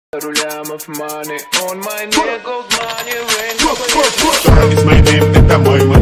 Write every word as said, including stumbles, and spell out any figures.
Рулям of money on my neck goes money rain. It's my name, это мой